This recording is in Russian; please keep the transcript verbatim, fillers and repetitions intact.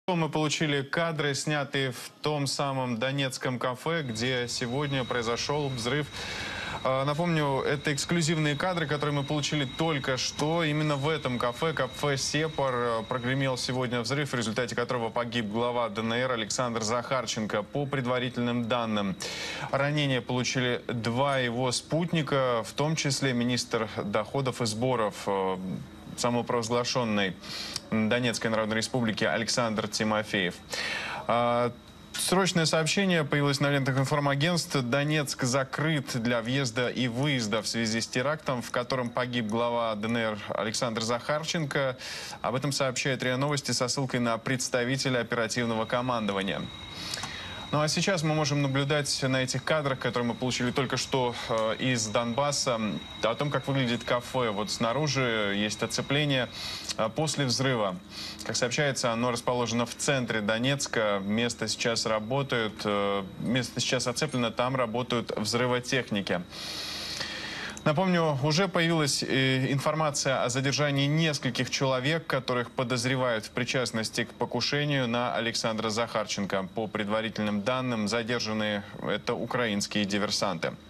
Мы получили кадры, снятые в том самом донецком кафе, где сегодня произошел взрыв. Напомню, это эксклюзивные кадры, которые мы получили только что. Именно в этом кафе, кафе «Сепар», прогремел сегодня взрыв, в результате которого погиб глава ДНР Александр Захарченко. По предварительным данным, ранения получили два его спутника, в том числе министр доходов и сборов самопровозглашенной Донецкой Народной Республики Александр Тимофеев. Срочное сообщение появилось на лентах информагентств. Донецк закрыт для въезда и выезда в связи с терактом, в котором погиб глава ДНР Александр Захарченко. Об этом сообщает РИА Новости со ссылкой на представителя оперативного командования. Ну а сейчас мы можем наблюдать на этих кадрах, которые мы получили только что э, из Донбасса, о том, как выглядит кафе. Вот снаружи есть оцепление э, после взрыва. Как сообщается, оно расположено в центре Донецка. Место сейчас работает, э, место сейчас оцеплено, там работают взрывотехники. Напомню, уже появилась информация о задержании нескольких человек, которых подозревают в причастности к покушению на Александра Захарченко. По предварительным данным, задержанные это украинские диверсанты.